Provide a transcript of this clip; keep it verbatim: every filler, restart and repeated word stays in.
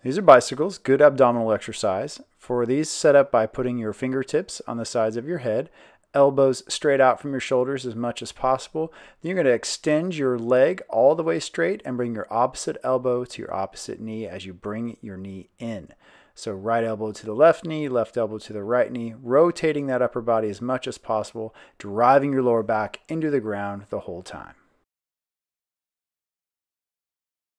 These are bicycles, good abdominal exercise. For these, set up by putting your fingertips on the sides of your head, elbows straight out from your shoulders as much as possible. Then you're going to extend your leg all the way straight and bring your opposite elbow to your opposite knee as you bring your knee in. So right elbow to the left knee, left elbow to the right knee, rotating that upper body as much as possible, driving your lower back into the ground the whole time.